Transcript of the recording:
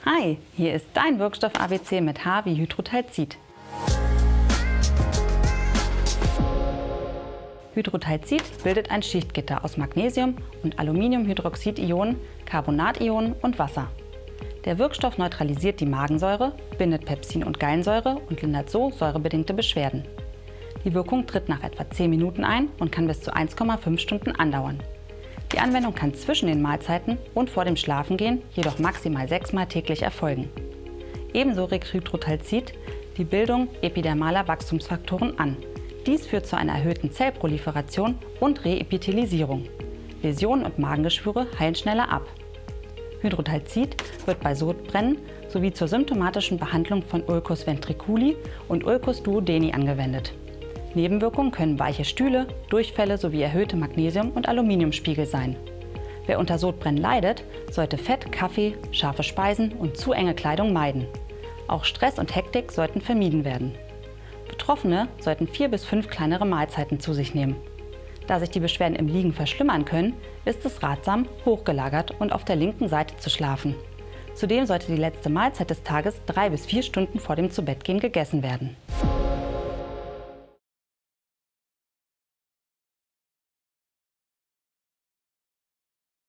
Hi, hier ist dein Wirkstoff ABC mit H wie Hydrotalcid. Hydrotalcid bildet ein Schichtgitter aus Magnesium- und Aluminiumhydroxid-Ionen, Carbonationen und Wasser. Der Wirkstoff neutralisiert die Magensäure, bindet Pepsin und Gallensäure und lindert so säurebedingte Beschwerden. Die Wirkung tritt nach etwa 10 Minuten ein und kann bis zu 1,5 Stunden andauern. Die Anwendung kann zwischen den Mahlzeiten und vor dem Schlafengehen jedoch maximal 6-mal täglich erfolgen. Ebenso regt Hydrotalcid die Bildung epidermaler Wachstumsfaktoren an. Dies führt zu einer erhöhten Zellproliferation und Reepithelisierung. Läsionen und Magengeschwüre heilen schneller ab. Hydrotalcid wird bei Sodbrennen sowie zur symptomatischen Behandlung von Ulcus ventriculi und Ulcus duodeni angewendet. Nebenwirkungen können weiche Stühle, Durchfälle sowie erhöhte Magnesium- und Aluminiumspiegel sein. Wer unter Sodbrennen leidet, sollte Fett, Kaffee, scharfe Speisen und zu enge Kleidung meiden. Auch Stress und Hektik sollten vermieden werden. Betroffene sollten 4 bis 5 kleinere Mahlzeiten zu sich nehmen. Da sich die Beschwerden im Liegen verschlimmern können, ist es ratsam, hochgelagert und auf der linken Seite zu schlafen. Zudem sollte die letzte Mahlzeit des Tages 3 bis 4 Stunden vor dem Zubettgehen gegessen werden.